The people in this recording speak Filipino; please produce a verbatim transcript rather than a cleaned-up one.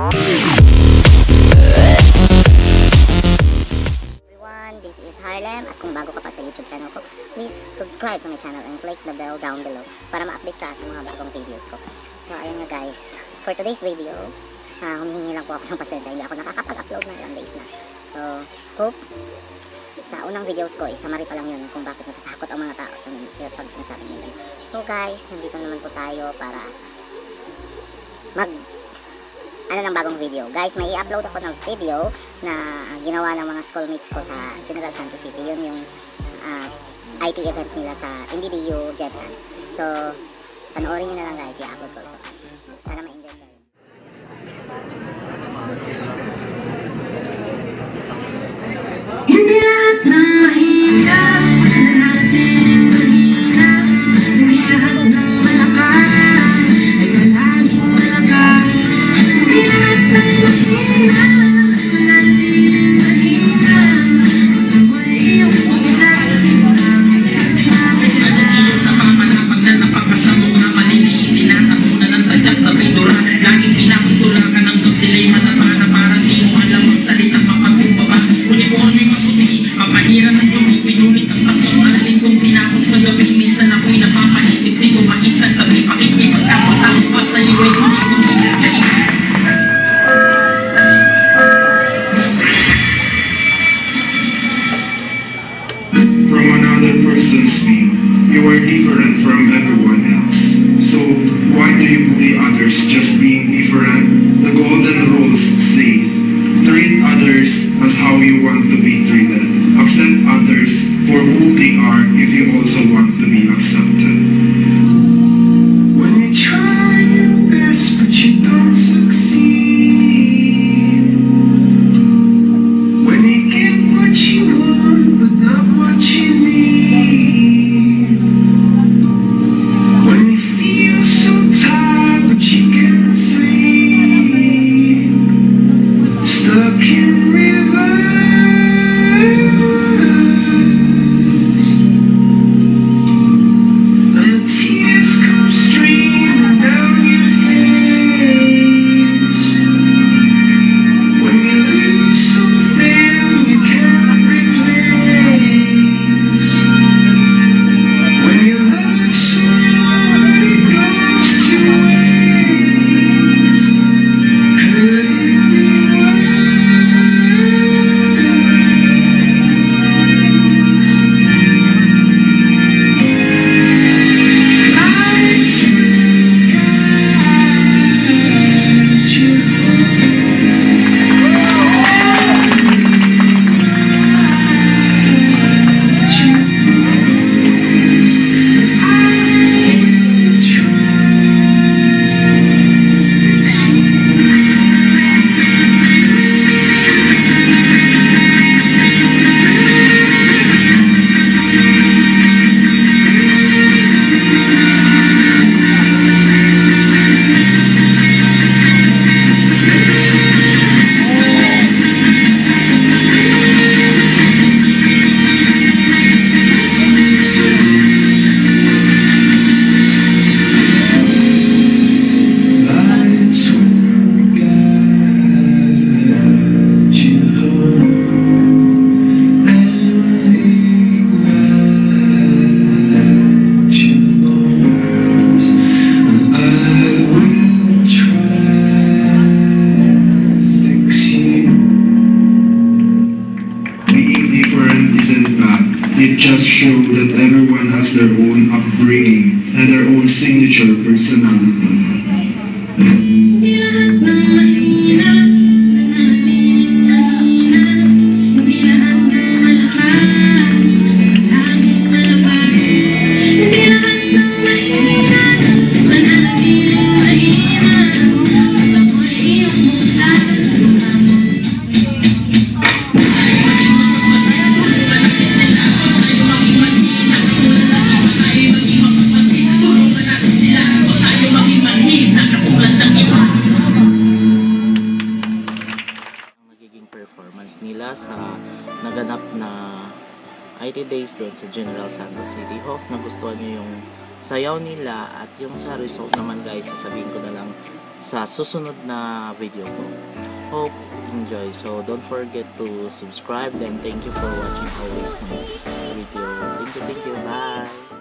Everyone, this is Harlem, at kung bago ka pa sa YouTube channel ko, please subscribe to my channel and click the bell down below para ma-update ka sa mga bagong videos ko. So ayun nga guys, for today's video, uh, humihingi lang po ako ng pasensya, hindi ako nakakapag-upload ng ilang days na. So hope sa unang videos ko, summary pa lang yun kung bakit natatakot ang mga tao sa mga pag sinasabi nila. So guys, nandito naman po tayo para mag ano ng bagong video. Guys, may i-upload ako ng video na ginawa ng mga schoolmates ko sa General Santos City. Yun yung uh, I T event nila sa M D D U Jetson. So, panoorin nyo na lang guys, i-upload ko. So, sana ma-enjoy kayo. Hindi lahat ng mahina mananatiling mahina. Hindi lahat ng malakas ay laging malakas. Hindi lahat ng mahina mananatiling mahina. Ito ay iyong pusa. Anong iyong napamalapag na napakasamo ka? Maliliit, tinatabunan ng tadyak sa pintura. Laging pinakutulakan hanggang sila'y matapa na parang di mo alam ang salitang mapagkumbaba. Kunin mo ano'y maputi, papahiran ng dumi, pinulit ang tatlong alin kong tinapos magabi. Minsan ako'y napapaisip, di ko maisang tabi, pakikipag kapot ang pa sa iyo ay guni-guni. From another person's view, you are different from everyone else. So, why do you bully others just being different? The golden rules says, treat others as how you want to be treated. Accept others for who they are if you also want to be accepted. When you try your best but you don't succeed. When you get what you want but not what you need. When you feel so tired but you can't sleep. Stuck in reverse. And the tears come streaming down your face. When you lose something you can't replace. When you love someone it goes to waste. Could it be it just shows that everyone has their own upbringing and their own signature personality. Hindi lahat ng mahina mananatiling mahina. Hindi lahat ng malakas laging malakas. Hindi lahat ng mahina mananatiling mahina. Ito ay iyong pusa. Nila sa naganap na I T days doon sa General Santos City. Hope nagustuhan nyo yung sayaw nila, at yung sa result naman guys, sasabihin ko na lang sa susunod na video ko. Hope enjoy. So don't forget to subscribe, then thank you for watching always my video. Thank you, thank you, bye.